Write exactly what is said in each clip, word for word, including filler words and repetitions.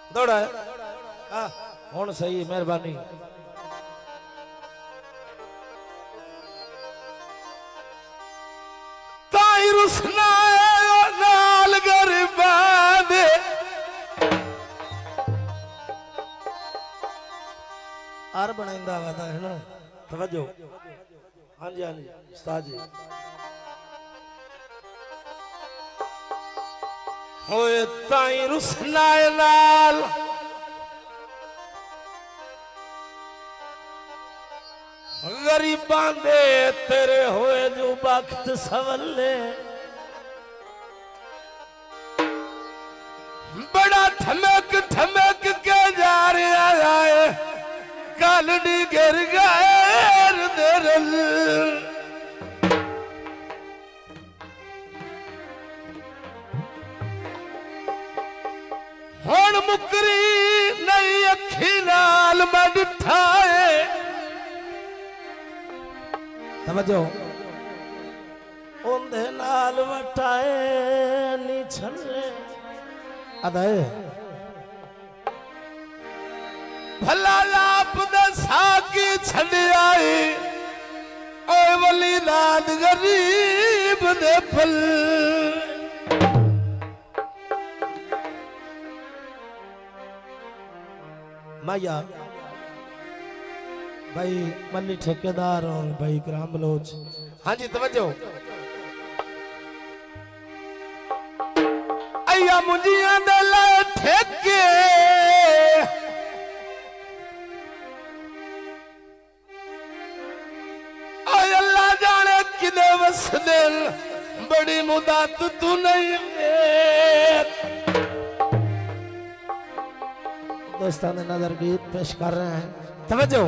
दौड़ा हाँ हुण सही मेहरबानी ताई रुसना नाल गरीबां दे आर बनाइंदा वादा है ना तवज्जो हाँ जी हाँ जी उस्ताद जी होए ताई रुसना नाल गरीबां दे तेरे होए जो वक्त सवले बड़ा ठमक ठमक के जा रहा है कालडी गिर गैर देरल हुण मुकरी नहीं अखी नाल मैं डिठा है समझो ओंदे नाल वटाए नी छले अदाए भला आप दसा की छड़ आई ओए वली लाद गरीब दे पल माया भाई मल्ली ठेकेदार और भाई ग्राम बलोच हाँ जी तवज्जो अया मुंजिया दे लाए ठेके आय अल्लाह जाने किदे वसदे बड़ी मुदात तू नहीं दोस्तों ने नजर गीत पेश कर रहे हैं तवज्जो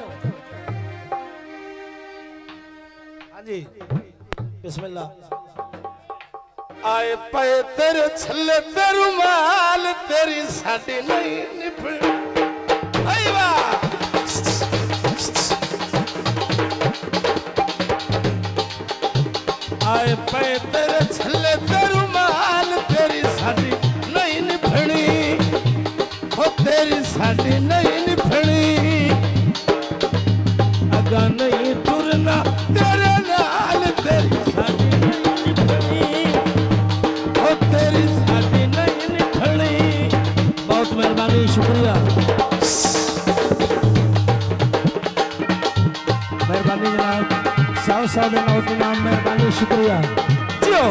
हाँ जी बिस्मिल्लाह आए पे तेरे छल्ले तेरू माल तेरी साड़ी नहीं निभड़ भाई वाह आए पे तेरे छल्ले तेरू माल तेरी साड़ी नहीं निभड़ी हो तेरी साड़ी नहीं निभड़ी अगा नहीं टुरना तेरे नाल तेरी साड़ी नहीं निभड़ी हो तेरी साड़ी नहीं निभड़ी बहुत मेहरबानी शुक्रिया मेहरबानी जनाब सौ सौ दिन और नाम मेहरबानी शुक्रिया जियो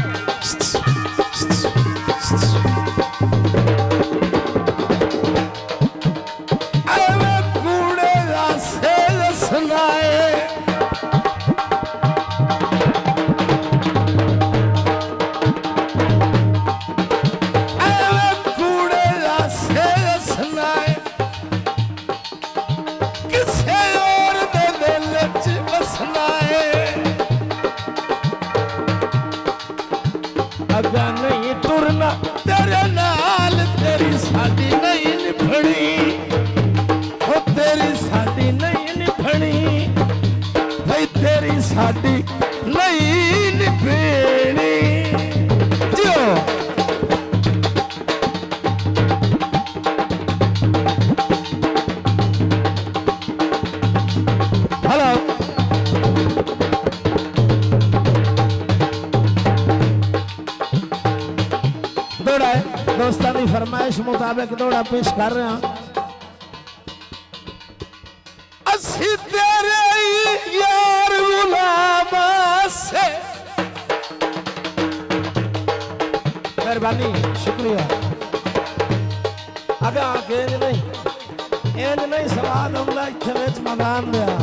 अगा नहीं टुरना तेरे नाल तेरी साड़ी नहीं निभड़ी हो तेरी साड़ी नहीं निभड़ी भाई तेरी साड़ी नहीं निभड़ी जियो हेलो दौड़ा दोस्तों की फरमाइश मुताबिक दौड़ा पेश कर रहे हैं असी तेरे यार गुलामा से मेहरबानी शुक्रिया अगर आके इंज नहीं इंज नहीं सवाल होगा इत्थे विच मैदान दिया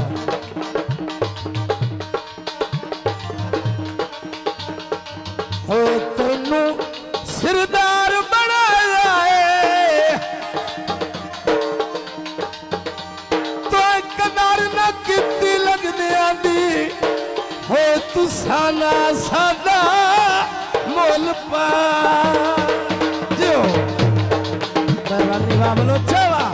हो तेनू सिरदार बनाया है तो कदर न किती लगदे आंदी हो तुसाना सादा मोल पा जो मेहरबानी वाह बोलो चवा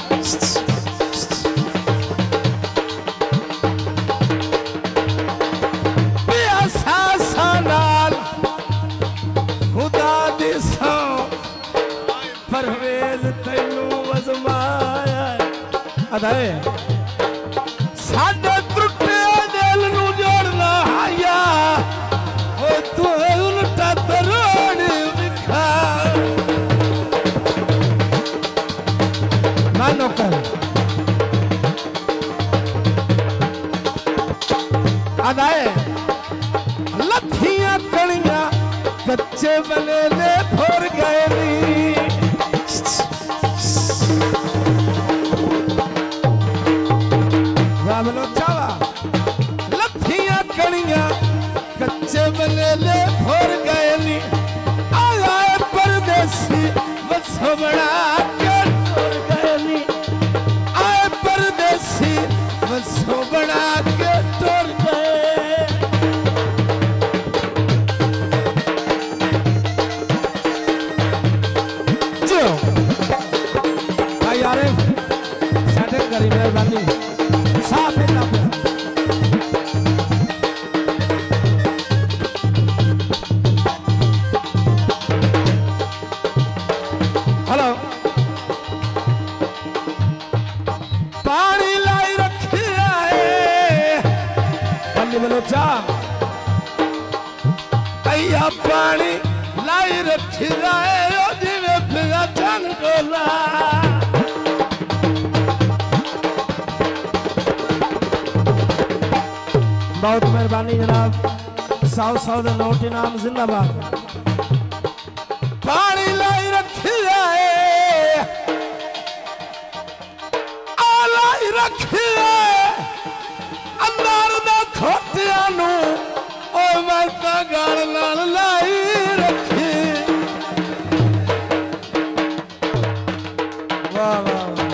प्यासा सानाल खुदा दे सौ पर वेज तैनू वजमाया अदाए साडे त्रुटे दिल नू जोड़ना आया ओ तू उल्टा तरोड़ विखा मानो कर अदाए लथियां कणियां कच्चे बने ले फोर गए नी रामलो चावा लथियां कणियां कच्चे बने ले फोर गए नी आए परदेसी वसो बना के टोर गए नी आए परदेसी वसो बना के टोर गए यारे सेटिंग करी मेहरबानी साफ मिलना हेलो पानी लाई रखी है बंदी बलोचा भैया पानी लाई रखी है जिवे फिरा चन डोला बहुत मेहरबानी जनाब सौ सौ दे नोट इनाम जिंदाबाद पानी लाई रखी है लाई रखी है अंदर दा खोटिया नू ओ मैं ता गल नाल लाई रखी वाह वाह